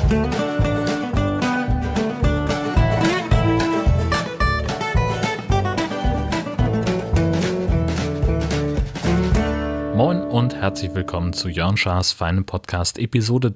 Moin und herzlich willkommen zu Jörn Schars feinem Podcast Episode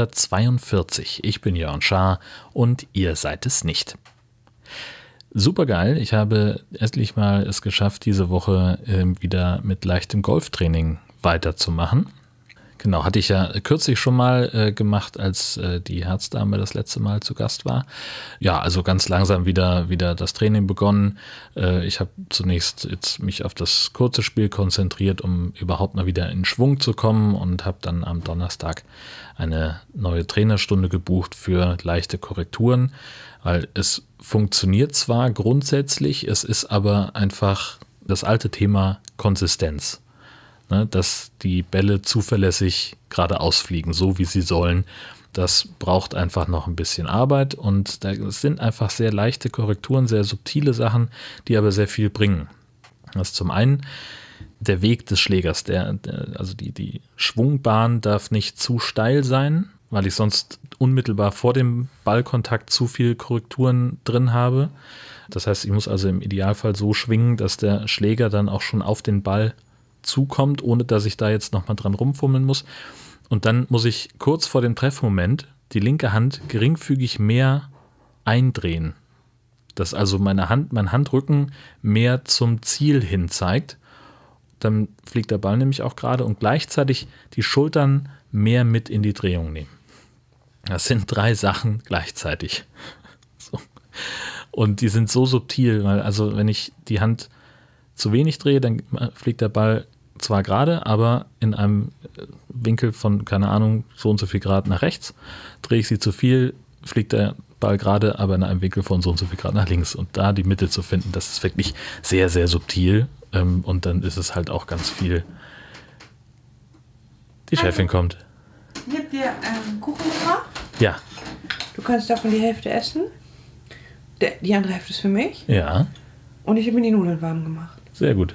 342. Ich bin Jörn Schaar und ihr seid es nicht. Supergeil, ich habe endlich mal es geschafft, diese Woche wieder mit leichtem Golftraining weiterzumachen. Genau, hatte ich ja kürzlich schon mal gemacht, als die Herzdame das letzte Mal zu Gast war. Ja, also ganz langsam wieder das Training begonnen. Ich habe zunächst jetzt mich auf das kurze Spiel konzentriert, um überhaupt mal wieder in Schwung zu kommen und habe dann am Donnerstag eine neue Trainerstunde gebucht für leichte Korrekturen, weil es funktioniert zwar grundsätzlich, es ist aber einfach das alte Thema Konsistenz. Dass die Bälle zuverlässig geradeaus fliegen, so wie sie sollen. Das braucht einfach noch ein bisschen Arbeit und das sind einfach sehr leichte Korrekturen, sehr subtile Sachen, die aber sehr viel bringen. Das ist zum einen der Weg des Schlägers, also die Schwungbahn darf nicht zu steil sein, weil ich sonst unmittelbar vor dem Ballkontakt zu viel Korrekturen drin habe. Das heißt, ich muss also im Idealfall so schwingen, dass der Schläger dann auch schon auf den Ball zukommt, ohne dass ich da jetzt nochmal dran rumfummeln muss. Und dann muss ich kurz vor dem Treffmoment die linke Hand geringfügig mehr eindrehen. Dass also mein Handrücken mehr zum Ziel hin zeigt. Dann fliegt der Ball nämlich auch gerade und gleichzeitig die Schultern mehr mit in die Drehung nehmen. Das sind 3 Sachen gleichzeitig. So. Und die sind so subtil, weil also wenn ich die Hand zu wenig drehe, dann fliegt der Ball zwar gerade, aber in einem Winkel von, keine Ahnung, so und so viel Grad nach rechts. Drehe ich sie zu viel, fliegt der Ball gerade, aber in einem Winkel von so und so viel Grad nach links. Und da die Mitte zu finden, das ist wirklich sehr, sehr subtil. Und dann ist es halt auch ganz viel. Die Chefin kommt. Ich habe dir Kuchen gemacht. Ja. Du kannst davon die Hälfte essen. Die andere Hälfte ist für mich. Ja. Und ich habe mir die Nudeln warm gemacht. Sehr gut.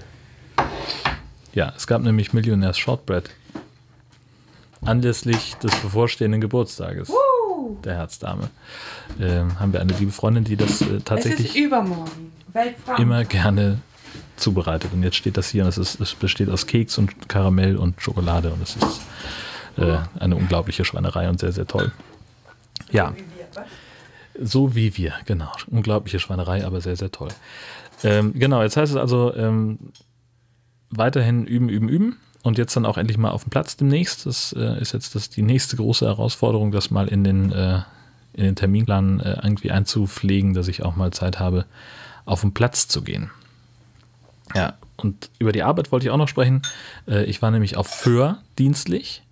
Ja, es gab nämlich Millionärs Shortbread. Anlässlich des bevorstehenden Geburtstages der Herzdame. Haben wir eine liebe Freundin, die das tatsächlich es ist übermorgen. immer gerne zubereitet. Und jetzt steht das hier und es besteht aus Keks und Karamell und Schokolade und es ist eine unglaubliche Schweinerei und sehr, sehr toll. Ja, so wie wir, genau. Unglaubliche Schweinerei, aber sehr, sehr toll. Genau, jetzt heißt es also weiterhin üben und jetzt dann auch endlich mal auf dem Platz demnächst. Das ist jetzt die nächste große Herausforderung, das mal in den Terminplan irgendwie einzupflegen, dass ich auch mal Zeit habe, auf den Platz zu gehen. Ja, und über die Arbeit wollte ich auch noch sprechen. Ich war nämlich auf Föhr dienstlich.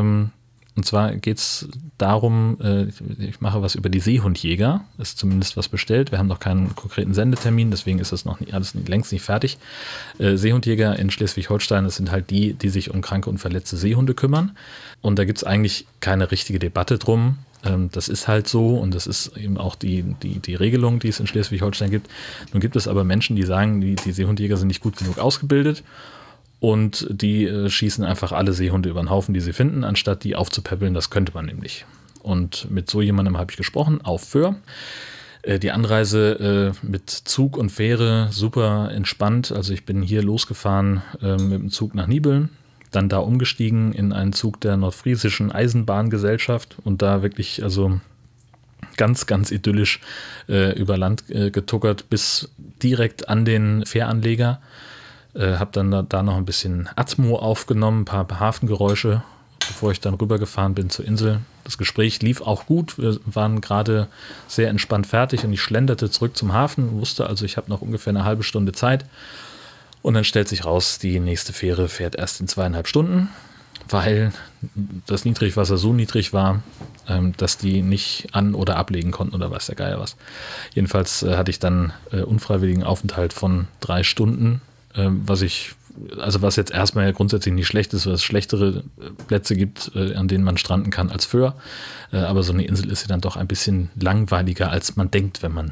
Und zwar geht es darum, ich mache was über die Seehundjäger, ist zumindest was bestellt. Wir haben noch keinen konkreten Sendetermin, deswegen ist das noch längst nicht fertig. Seehundjäger in Schleswig-Holstein, das sind halt die sich um kranke und verletzte Seehunde kümmern. Und da gibt es eigentlich keine richtige Debatte drum. Das ist halt so und das ist eben auch die Regelung, die es in Schleswig-Holstein gibt. Nun gibt es aber Menschen, die sagen, die Seehundjäger sind nicht gut genug ausgebildet. Und die schießen einfach alle Seehunde über den Haufen, die sie finden, anstatt die aufzupäppeln. Das könnte man nämlich. Und mit so jemandem habe ich gesprochen, auf Föhr. Die Anreise mit Zug und Fähre super entspannt. Also ich bin hier losgefahren mit dem Zug nach Nibeln, dann da umgestiegen in einen Zug der Nordfriesischen Eisenbahngesellschaft und da wirklich also ganz, ganz idyllisch über Land getuckert bis direkt an den Fähranleger. Habe dann da noch ein bisschen Atmo aufgenommen, ein paar Hafengeräusche, bevor ich dann rübergefahren bin zur Insel. Das Gespräch lief auch gut. Wir waren gerade sehr entspannt fertig und ich schlenderte zurück zum Hafen, wusste also, ich habe noch ungefähr eine halbe Stunde Zeit. Und dann stellt sich raus, die nächste Fähre fährt erst in 2,5 Stunden, weil das Niedrigwasser so niedrig war, dass die nicht an- oder ablegen konnten oder weiß der Geier was. Jedenfalls hatte ich dann unfreiwilligen Aufenthalt von 3 Stunden, was jetzt erstmal ja grundsätzlich nicht schlecht ist, weil es schlechtere Plätze gibt, an denen man stranden kann als Föhr. Aber so eine Insel ist ja dann doch ein bisschen langweiliger, als man denkt, wenn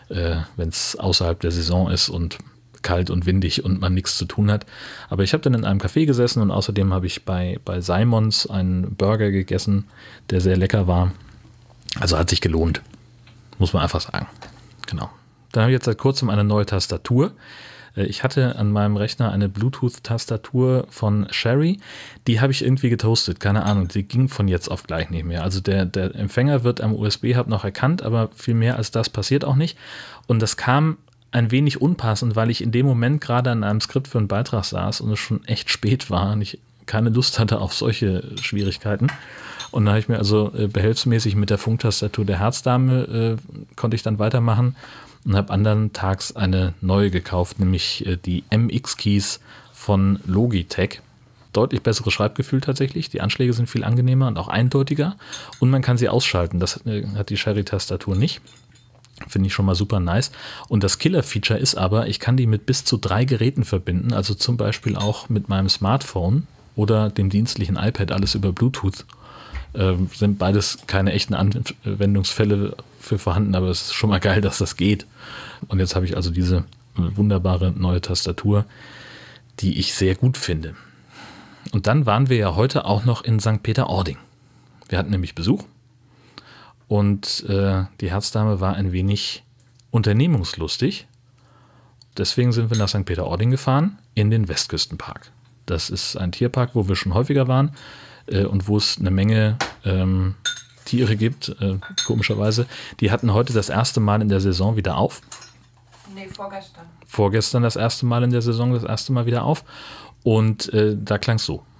es außerhalb der Saison ist und kalt und windig und man nichts zu tun hat. Aber ich habe dann in einem Café gesessen und außerdem habe ich bei Simons einen Burger gegessen, der sehr lecker war. Also hat sich gelohnt, muss man einfach sagen. Genau. Dann habe ich jetzt seit kurzem eine neue Tastatur. Ich hatte an meinem Rechner eine Bluetooth-Tastatur von Sherry. Die habe ich irgendwie getoastet, keine Ahnung. Die ging von jetzt auf gleich nicht mehr. Also der Empfänger wird am USB-Hub noch erkannt, aber viel mehr als das passiert auch nicht. Und das kam ein wenig unpassend, weil ich in dem Moment gerade an einem Skript für einen Beitrag saß und es schon echt spät war und ich keine Lust hatte auf solche Schwierigkeiten. Und da habe ich mir also behelfsmäßig mit der Funktastatur der Herzdame konnte ich dann weitermachen und habe anderen Tags eine neue gekauft, nämlich die MX-Keys von Logitech. Deutlich besseres Schreibgefühl tatsächlich. Die Anschläge sind viel angenehmer und auch eindeutiger. Und man kann sie ausschalten. Das hat die Sherry-Tastatur nicht. Finde ich schon mal super nice. Und das Killer-Feature ist aber, ich kann die mit bis zu 3 Geräten verbinden. Also zum Beispiel auch mit meinem Smartphone oder dem dienstlichen iPad, alles über Bluetooth. Sind beides keine echten Anwendungsfälle für vorhanden, aber es ist schon mal geil, dass das geht. Und jetzt habe ich also diese wunderbare neue Tastatur, die ich sehr gut finde. Und dann waren wir ja heute auch noch in St. Peter-Ording. Wir hatten nämlich Besuch und die Herzdame war ein wenig unternehmungslustig. Deswegen sind wir nach St. Peter-Ording gefahren in den Westküstenpark. Das ist ein Tierpark, wo wir schon häufiger waren. Und wo es eine Menge Tiere gibt, komischerweise. Die hatten heute das erste Mal in der Saison wieder auf. Nee, vorgestern. Vorgestern das erste Mal in der Saison, das erste Mal wieder auf. Und da klang es so.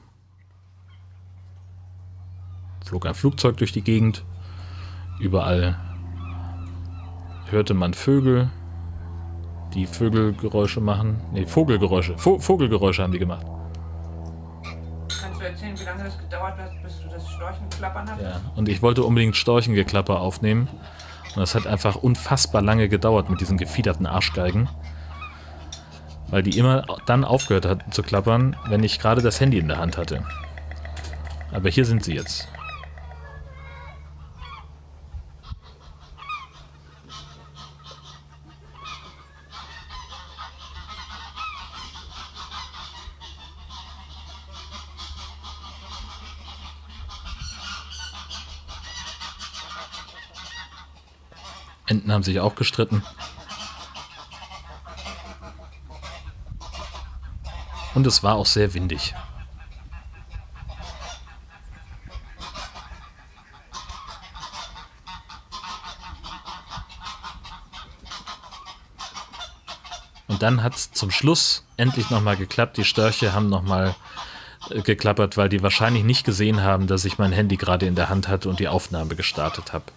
Flog ein Flugzeug durch die Gegend. Überall hörte man Vögel, die Vögelgeräusche machen. Nee, Vogelgeräusche. Vogelgeräusche haben die gemacht. Kannst du erzählen, wie lange das gedauert hat, bis du das Storchenklappern hattest? Ja, und ich wollte unbedingt Storchengeklapper aufnehmen. Und das hat einfach unfassbar lange gedauert mit diesen gefiederten Arschgeigen. Weil die immer dann aufgehört hatten zu klappern, wenn ich gerade das Handy in der Hand hatte. Aber hier sind sie jetzt. Enten haben sich auch gestritten. Und es war auch sehr windig. Und dann hat es zum Schluss endlich nochmal geklappt. Die Störche haben nochmal geklappert, weil die wahrscheinlich nicht gesehen haben, dass ich mein Handy gerade in der Hand hatte und die Aufnahme gestartet habe.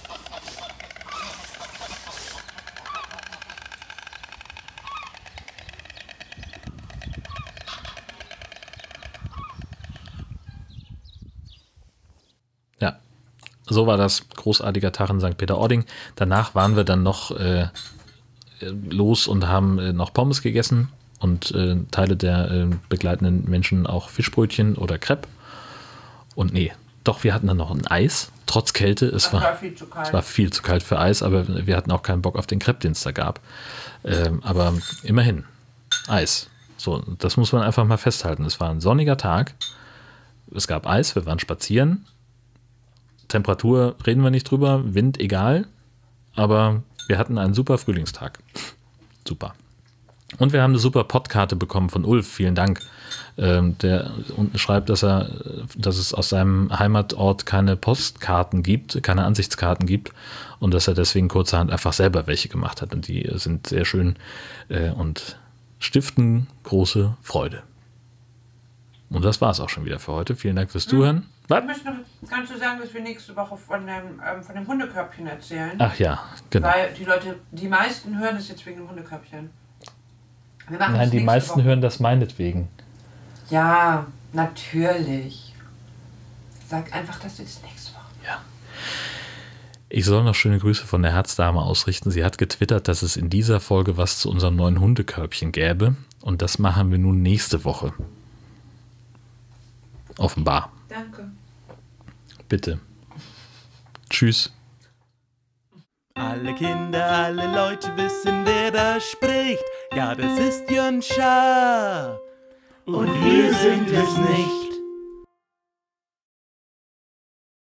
Ja, so war das. Großartiger Tag in St. Peter-Ording. Danach waren wir dann noch los und haben noch Pommes gegessen und Teile der begleitenden Menschen auch Fischbrötchen oder Crepe. Und nee, doch, wir hatten dann noch ein Eis, trotz Kälte. Es war viel zu kalt. Es war viel zu kalt für Eis, aber wir hatten auch keinen Bock auf den Crepe, den es da gab. Aber immerhin, Eis. So, das muss man einfach mal festhalten. Es war ein sonniger Tag. Es gab Eis, wir waren spazieren. Temperatur reden wir nicht drüber, Wind egal, aber wir hatten einen super Frühlingstag. Super. Und wir haben eine super Podkarte bekommen von Ulf, vielen Dank. Der unten schreibt, dass es aus seinem Heimatort keine Postkarten gibt, keine Ansichtskarten gibt und dass er deswegen kurzerhand einfach selber welche gemacht hat. Und die sind sehr schön und stiften große Freude. Und das war es auch schon wieder für heute. Vielen Dank fürs Zuhören. Kannst du sagen, dass wir nächste Woche von dem Hundekörbchen erzählen? Ach ja, genau. Weil die meisten hören das jetzt wegen dem Hundekörbchen. Nein, die meisten hören das meinetwegen. Ja, natürlich. Sag einfach, dass du das nächste Woche. Ja. Ich soll noch schöne Grüße von der Herzdame ausrichten. Sie hat getwittert, dass es in dieser Folge was zu unserem neuen Hundekörbchen gäbe. Und das machen wir nun nächste Woche. Offenbar. Danke. Bitte. Tschüss. Alle Kinder, alle Leute wissen, wer da spricht. Ja, das ist Jön Schaar. Und wir sind es nicht.